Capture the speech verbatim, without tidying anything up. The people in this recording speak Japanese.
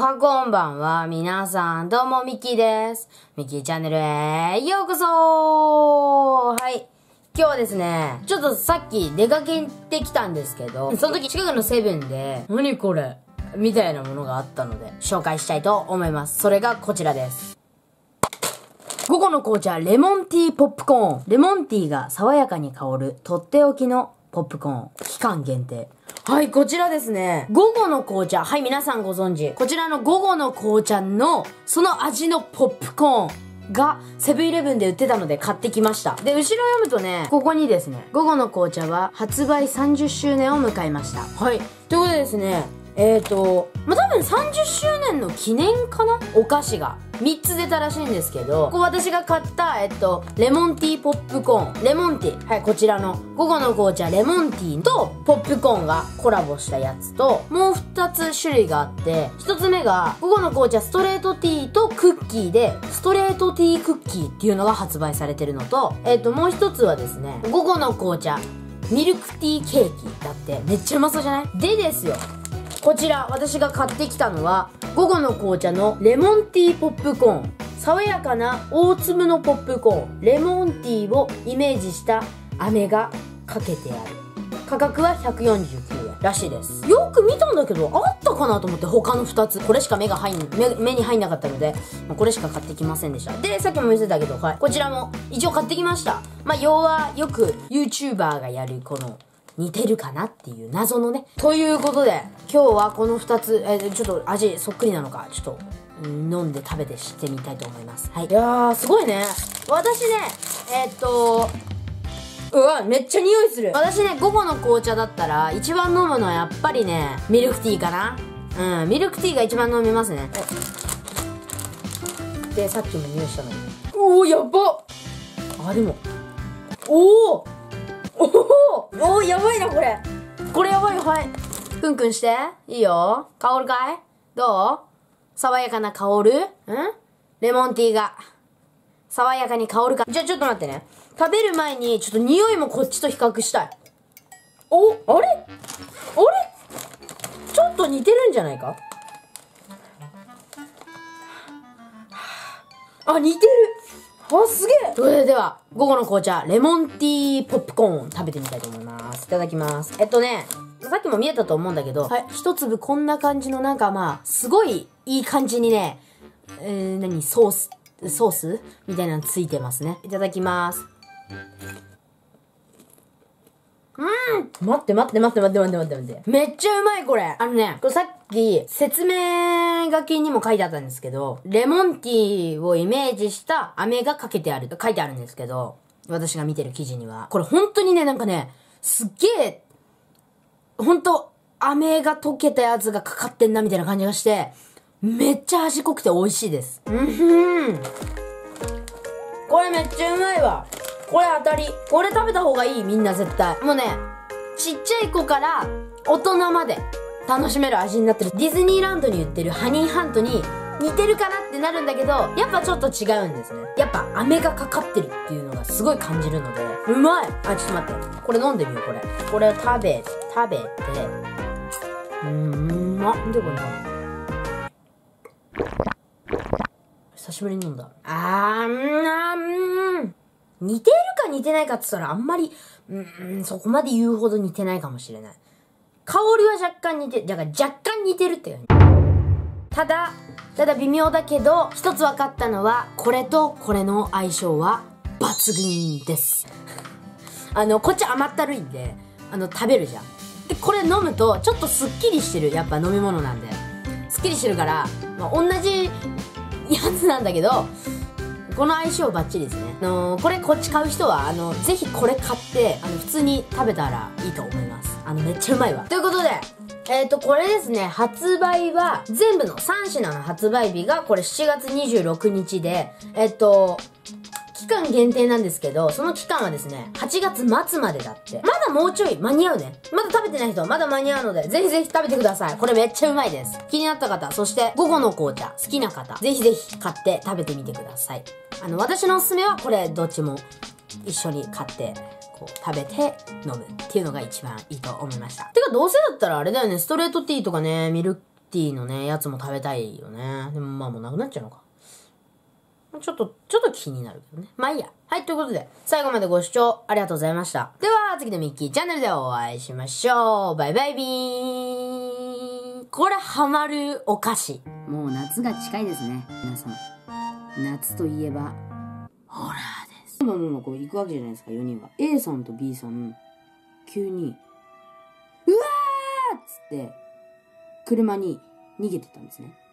はこんばんは。皆さん、どうも、ミッキーです。ミッキーチャンネルへようこそ。はい。今日はですね、ちょっとさっき出かけてきたんですけど、その時近くのセブンで、何これみたいなものがあったので、紹介したいと思います。それがこちらです。午後の紅茶、レモンティーポップコーン。レモンティーが爽やかに香る、とっておきのポップコーン。期間限定。はい、こちらですね。午後の紅茶。はい、皆さんご存知。こちらの午後の紅茶の、その味のポップコーンが、セブンイレブンで売ってたので買ってきました。で、後ろ読むとね、ここにですね、午後の紅茶は発売さんじゅっしゅうねんを迎えました。はい。ということでですね、えーと、まあ、多分さんじゅっしゅうねんの記念かな？お菓子がみっつ出たらしいんですけど、ここ私が買った、えっと、レモンティーポップコーン。レモンティー。はい、こちらの午後の紅茶レモンティーとポップコーンがコラボしたやつと、もうふたつ種類があって、ひとつめが午後の紅茶ストレートティーとクッキーで、ストレートティークッキーっていうのが発売されてるのと、えっと、もうひとつはですね、午後の紅茶ミルクティーケーキだって、めっちゃうまそうじゃない？でですよ。こちら、私が買ってきたのは、午後の紅茶のレモンティーポップコーン。爽やかな大粒のポップコーン。レモンティーをイメージした飴がかけてある。価格はひゃくよんじゅうきゅうえんらしいです。よく見たんだけど、あったかなと思って他のふたつ。これしか目が入ん、目、目に入んなかったので、まあ、これしか買ってきませんでした。で、さっきも見せたけど、はい。こちらも一応買ってきました。まあ、要はよく YouTuber がやるこの、似てるかなっていう謎のね。ということで、今日はこのふたつ、えー、ちょっと味そっくりなのか、ちょっと、うん、飲んで食べて知ってみたいと思います。はい。いやー、すごいね。私ね、えー、っと、うわ、めっちゃ匂いする。私ね、午後の紅茶だったら、一番飲むのはやっぱりね、ミルクティーかな。うん、ミルクティーが一番飲みますね。で、さっきも匂いしたのに。おー、やばっ。あ、でも、おーおおおー、やばいな、これ。これやばいよ、はい。くんくんして。いいよ。香るかい？どう？爽やかな香る？ん？レモンティーが、爽やかに香るか。じゃあちょっと待ってね。食べる前に、ちょっと匂いもこっちと比較したい。お、あれあれちょっと似てるんじゃないか？あ、似てる。あ、すげえ。それでは、午後の紅茶、レモンティーポップコーン食べてみたいと思います。いただきます。えっとね、さっきも見えたと思うんだけど、はい、一粒こんな感じのなんかまあ、すごいいい感じにね、えー、何、ソース、ソースみたいなのついてますね。いただきます。うーん待って待って待って待って待って待って待って。めっちゃうまいこれ。あのね、これさっき説明書きにも書いてあったんですけど、レモンティーをイメージした飴がかけてあると書いてあるんですけど、私が見てる記事には。これ本当にね、なんかね、すっげえ、ほんと、飴が溶けたやつがかかってんなみたいな感じがして、めっちゃ味濃くて美味しいです。うんふん。これめっちゃうまいわ。これ当たり。これ食べた方がいい、みんな絶対。もうね、ちっちゃい子から大人まで楽しめる味になってる。ディズニーランドに売ってるハニーハントに似てるかなってなるんだけど、やっぱちょっと違うんですね。やっぱ飴がかかってるっていうのがすごい感じるので、うまい。あ、ちょっと待って。これ飲んでみよう、これ。これを食べ、食べて、うーん、うまっ。見てこれな。久しぶりに飲んだ。あー、うんあー、うん。似てるか似てないかって言ったらあんまり、うーん、そこまで言うほど似てないかもしれない。香りは若干似てる。だから若干似てるっていう。ただ、ただ微妙だけど、一つ分かったのは、これとこれの相性は抜群です。あの、こっち甘ったるいんで、あの、食べるじゃん。で、これ飲むと、ちょっとスッキリしてる。やっぱ飲み物なんで。スッキリしてるから、まあ、同じやつなんだけど、この相性バッチリですね。あのー、これこっち買う人は、あの、ぜひこれ買って、あの、普通に食べたらいいと思います。あの、めっちゃうまいわ。ということで、えっと、これですね、発売は、全部のさん品の発売日が、これしちがつにじゅうろくにちで、えっと、期間限定なんですけど、その期間はですね、はちがつまつまでだって。まだもうちょい間に合うね。まだ食べてない人はまだ間に合うので、ぜひぜひ食べてください。これめっちゃうまいです。気になった方、そして午後の紅茶好きな方、ぜひぜひ買って食べてみてください。あの、私のおすすめはこれどっちも一緒に買って、こう食べて飲むっていうのが一番いいと思いました。てかどうせだったらあれだよね、ストレートティーとかね、ミルクテティのね、やつも食べたいよね。でもまあもうなくなっちゃうのか。ちょっと、ちょっと気になるけどね。まあいいや。はい、ということで、最後までご視聴ありがとうございました。では、次のミッキーチャンネルでお会いしましょう。バイバイビーン。これハマるお菓子。もう夏が近いですね。皆さん。夏といえば、ホラーです。どんどんどんどんこう行くわけじゃないですか、よにんは。A さんと B さん、急に、うわーっつって、車に逃げてたんですね。